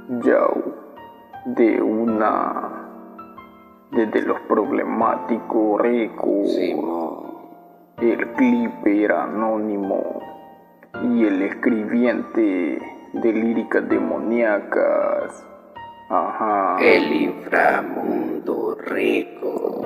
Yao, de una, desde los problemáticos récords. Simón. El clipper anónimo y el escribiente de líricas demoníacas. Ajá. El inframundo rico.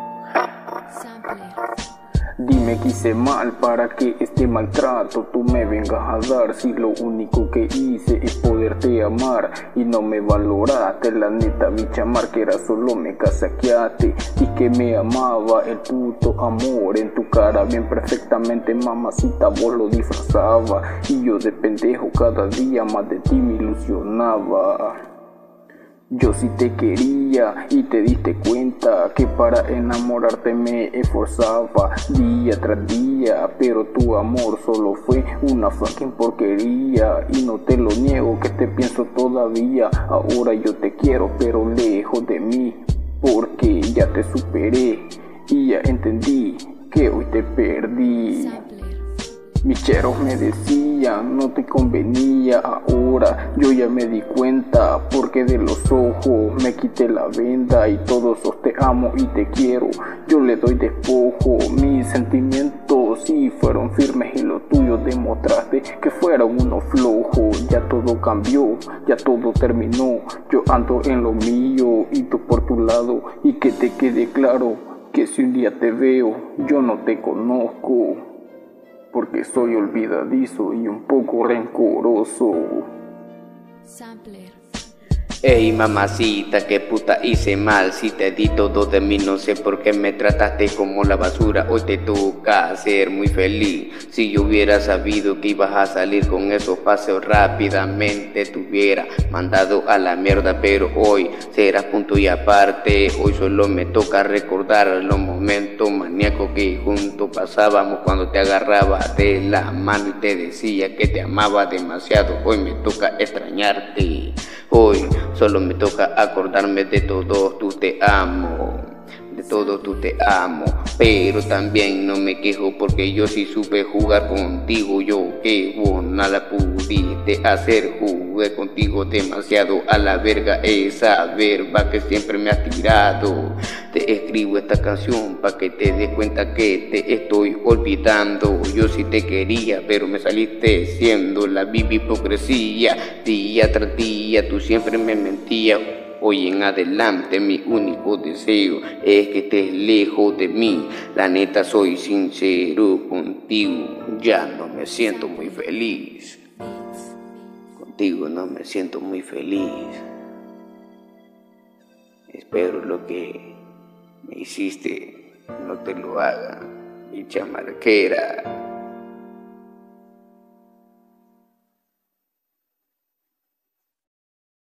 Dime que hice mal para que este maltrato tú me vengas a dar. Si lo único que hice es poderte amar y no me valoraste, la neta bicha marquera, solo me casaqueaste. Y que me amaba el puto amor en tu cara bien perfectamente, mamacita, vos lo disfrazaba. Y yo de pendejo cada día más de ti me ilusionaba. Yo sí te quería y te diste cuenta que para enamorarte me esforzaba día tras día, pero tu amor solo fue una fucking porquería. Y no te lo niego que te pienso todavía, ahora yo te quiero pero lejos de mí, porque ya te superé y ya entendí que hoy te perdí. Mis cheros me decían, no te convenía, ahora yo ya me di cuenta, porque de los ojos me quité la venda y todos os te amo y te quiero, yo le doy despojo. Mis sentimientos sí fueron firmes y los tuyos demostraste que fueron unos flojos. Ya todo cambió, ya todo terminó, yo ando en lo mío y tú por tu lado, y que te quede claro que si un día te veo, yo no te conozco, porque soy olvidadizo y un poco rencoroso. Ey mamacita, que puta hice mal, si te di todo de mí no sé por qué me trataste como la basura. Hoy te toca ser muy feliz. Si yo hubiera sabido que ibas a salir con esos paseos rápidamente te hubiera mandado a la mierda, pero hoy serás punto y aparte. Hoy solo me toca recordar los momentos maníacos que juntos pasábamos, cuando te agarraba de la mano y te decía que te amaba demasiado. Hoy me toca extrañarte. Hoy solo me toca acordarme de todo, tú te amo, de todo tú te amo, pero también no me quejo porque yo sí supe jugar contigo. Yo que vos nada pudiste hacer, jugué contigo demasiado a la verga, esa verba que siempre me has tirado. Te escribo esta canción pa' que te des cuenta que te estoy olvidando. Yo sí te quería, pero me saliste siendo la viva hipocresía. Día tras día tú siempre me mentías. Hoy en adelante mi único deseo es que estés lejos de mí. La neta soy sincero contigo, ya no me siento muy feliz. Contigo no me siento muy feliz. Espero lo que me hiciste no te lo haga, bicha marquera.